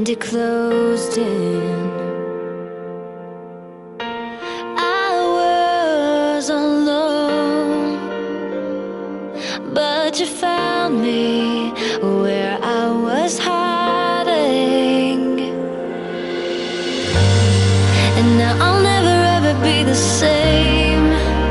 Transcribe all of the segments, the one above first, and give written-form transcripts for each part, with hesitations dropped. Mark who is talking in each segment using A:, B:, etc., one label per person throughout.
A: find it closed in. I was alone, but you found me where I was hiding. And now I'll never ever be the same.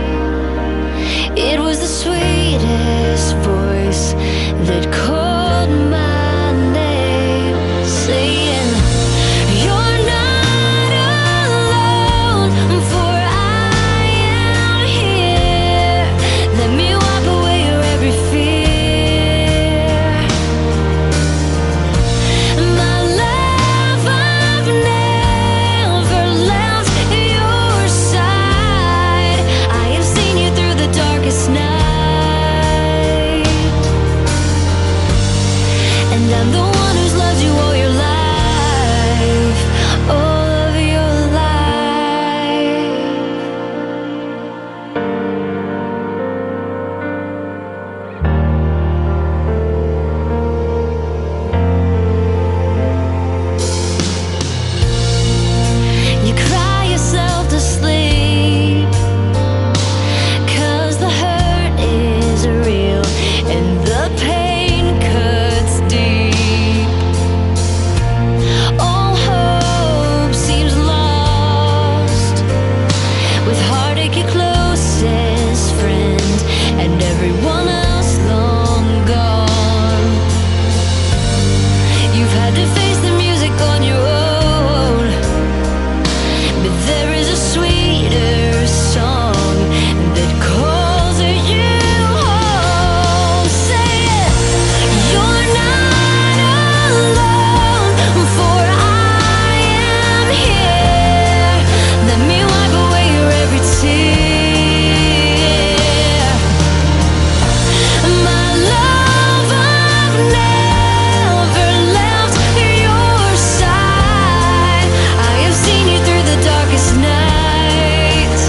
A: It was the sweetest voice that called my name, saying, "You're not alone, for I am here. Let me wipe away your every fear. My love, I've never left your side. I have seen you through the darkest night. And I'm the one who's loved you all your life, all of your life." You cry yourself to sleep, 'cause the hurt is real and the pain cuts deep. All hope seems lost, with heartache your closest friend and everyone else long gone. You've had to face the music on your own, but there is a sweeter song that calls you home. Say it. You're not alone, for I am here. Let me wipe away your every tear. My love, I've never left your side. I have seen you through the darkest night.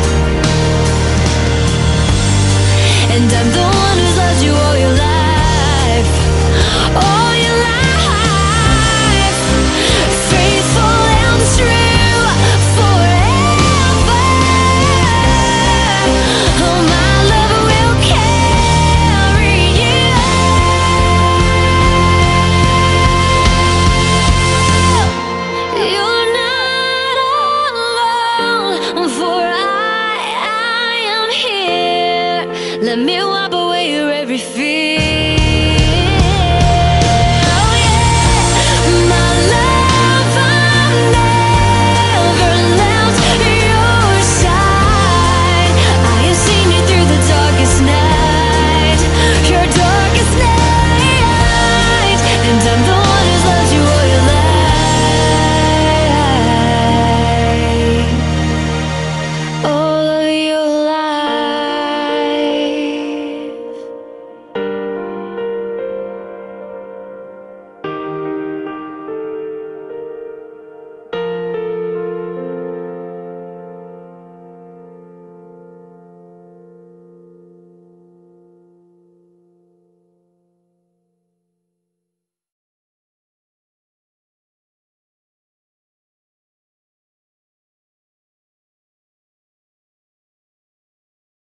A: And I'm the one who's loved you all your life, all your life. Faithful and true forever. Oh, my love will carry you. You're not alone, for I am here. Let me walk